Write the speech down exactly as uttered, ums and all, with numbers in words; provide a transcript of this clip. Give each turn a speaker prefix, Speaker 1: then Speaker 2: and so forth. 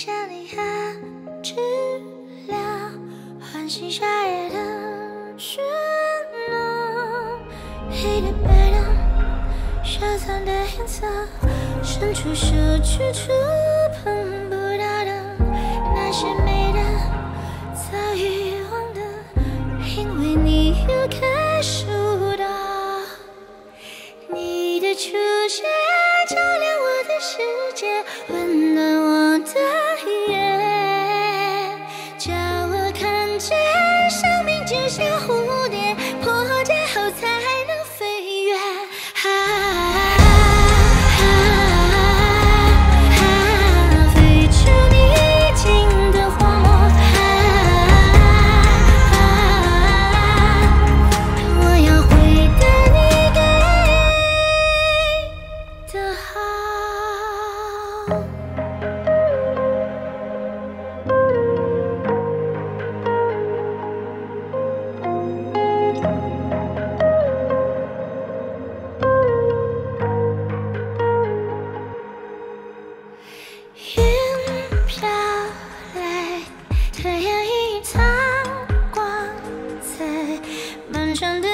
Speaker 1: 想你还知了，唤醒夏夜的喧闹。黑的白的，收藏的颜色，伸出手去触碰不到的，那些美的，早已忘的，因为你又感受到，你的出现照亮我的世界，温暖我的夜，叫我看见生命就像蝴蝶，破茧后才能飞跃。啊啊啊！飞出逆境的荒漠。啊啊！我要回答你给的好。云飘泪，太阳已藏光在漫长的